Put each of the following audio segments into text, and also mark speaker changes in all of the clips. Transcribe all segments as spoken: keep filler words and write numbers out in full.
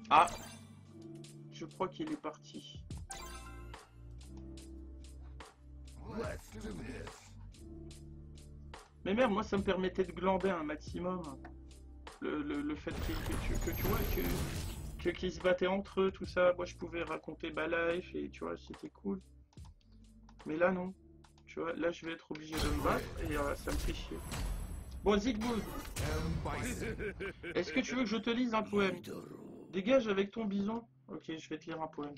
Speaker 1: Ah, je crois qu'il est parti. Mais merde, moi ça me permettait de glander un maximum. Le, le, le fait que, que, tu, que tu vois que, que qu'ils se battaient entre eux, tout ça, moi je pouvais raconter ma life et tu vois, c'était cool. Mais là non. Tu vois, là je vais être obligé de me battre et euh, ça me fait chier. Bon, Zygmunt, est-ce que tu veux que je te lise un poème? Dégage avec ton bison. Ok, je vais te lire un poème.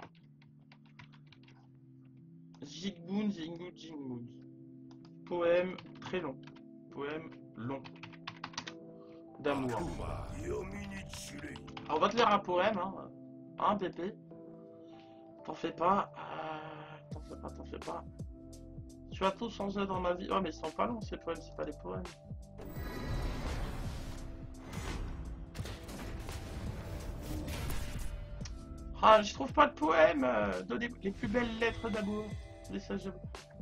Speaker 1: Zygmunt, Zygmunt, Zygmunt. Poème très long. Poème long. D'amour. Alors, on va te lire un poème, hein. Hein, bébé? T'en fais pas. Euh, t'en fais pas, t'en fais pas. Tu vas tout changer dans ma vie. Oh, mais ils sont pas longs ces poèmes, c'est pas des poèmes. Ah, je trouve pas de poème. Euh, donnez les plus belles lettres d'amour. Message d'amour.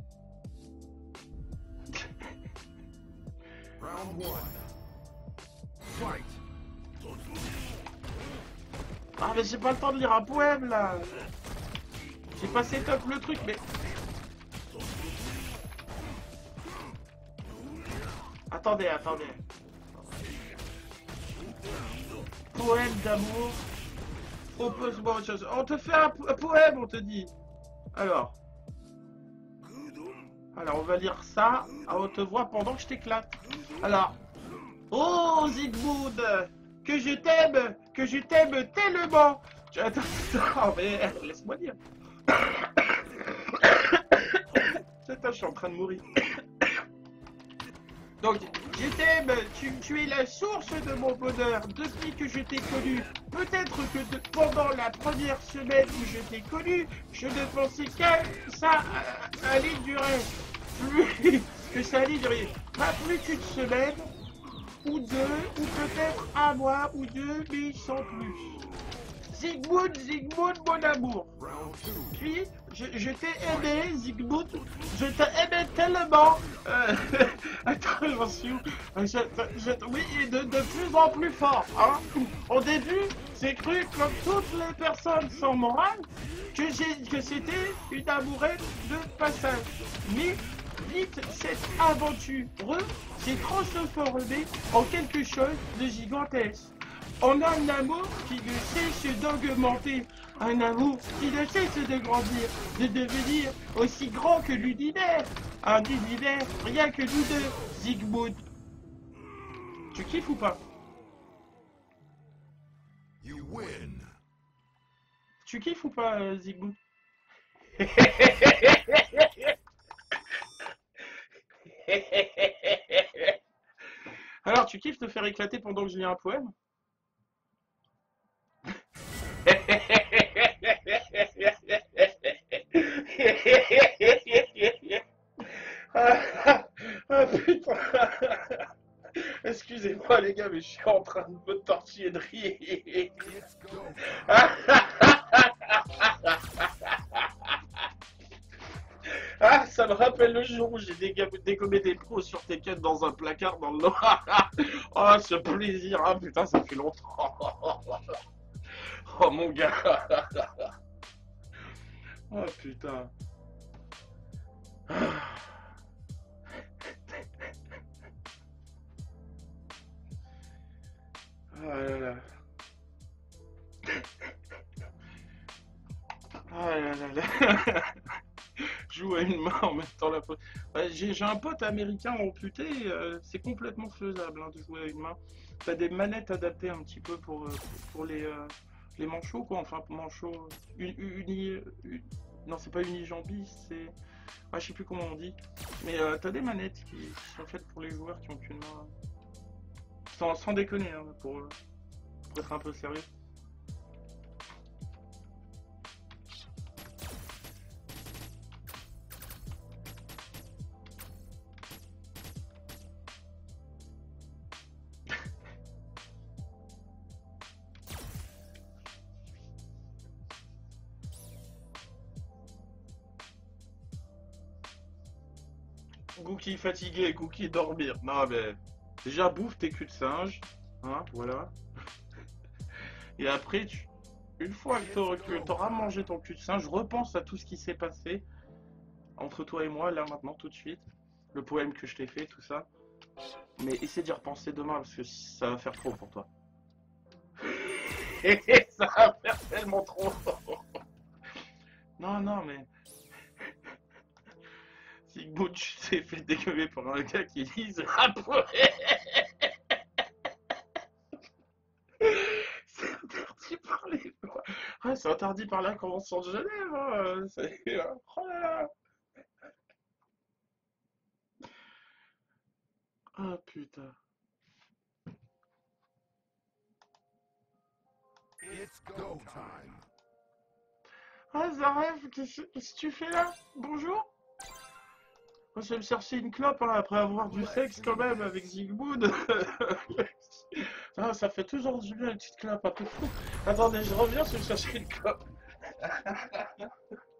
Speaker 2: Round one. Fight.
Speaker 1: Ah, mais j'ai pas le temps de lire un poème là. J'ai passé top le truc, mais. Attendez, attendez. Poème d'amour. Propose-moi autre chose. On te fait un, po un poème, on te dit. Alors. Alors, on va lire ça à haute voix pendant que je t'éclate. Alors. Oh, Zygmunt, que je t'aime, que je t'aime tellement. Attends, attends, mais laisse-moi dire. Attends, je suis en train de mourir. Donc, je t'aime, tu, tu es la source de mon bonheur depuis que je t'ai connu. Peut-être que de, pendant la première semaine où je t'ai connu, je ne pensais qu'à ça euh, allait durer. Plus que ça allait durer. Pas plus qu'une semaine, ou deux, ou peut-être un mois, ou deux, mais sans plus. Zygmunt, Zygmunt, mon amour. Puis, je, je t'ai aimé, Zygmunt. Je t'ai aimé tellement. Euh, attends, j'en suis où? je, je, Oui, et de, de plus en plus fort. Hein. Au début, j'ai cru, comme toutes les personnes sans morale, que, que c'était une amourette de passage. Mais vite, cette aventure s'est transformée en quelque chose de gigantesque. On a un amour qui ne cesse d'augmenter, un amour qui ne cesse de grandir, de devenir aussi grand que l'univers. Un univers rien que nous deux, Zygmunt. Tu kiffes ou pas?
Speaker 2: You win.
Speaker 1: Tu kiffes ou pas, euh, Zygmunt? Alors, tu kiffes te faire éclater pendant que je lis un poème? Ah, ah, putain. Excusez-moi les gars, mais je suis en train de me tortiller de rire. Ah, ça me rappelle le jour où j'ai dégommé des pros sur Tekken dans un placard dans le noir. Oh, ce plaisir, ah putain, ça fait longtemps. Oh mon gars. Oh putain. Ah là là. Ah là là là. Joue à une main en même temps la pote. Ouais, j'ai un pote américain amputé, euh, c'est complètement faisable hein, de jouer à une main. T'as des manettes adaptées un petit peu pour, euh, pour les, euh, les manchots, quoi. Enfin, manchots. Uni, uni, uni, non, c'est pas unijambistes, c'est. Ah, je sais plus comment on dit. Mais euh, t'as des manettes qui, qui sont faites pour les joueurs qui ont qu'une main. Sans, sans déconner, hein, pour, pour être un peu sérieux. Gookie fatigué, Gookie dormir. Non mais déjà bouffe tes culs de singe, hein, voilà. Et après tu, Une fois que t'auras- que t'auras mangé ton cul de singe, je repense à tout ce qui s'est passé entre toi et moi, là, maintenant, tout de suite. Le poème que je t'ai fait, tout ça. Mais essaie d'y repenser demain, parce que ça va faire trop pour toi. Et ça va faire tellement trop. Non, non, mais... Sigmund s'est fait dégueuler par un gars qui lise un poème. C'est interdit par les lois. Ouais, c'est interdit par la Convention de Genève. Hein. C'est... Oh là là. Ah putain.
Speaker 2: It's go time.
Speaker 1: Ah Zaref, qu'est-ce qu'est-ce que tu fais là? Bonjour. Moi, je vais me chercher une clope hein, après avoir du sexe quand même avec Zygmunt. Ah, ça fait toujours du bien une petite clope un peu fou. Attendez, je reviens, je vais me chercher une clope.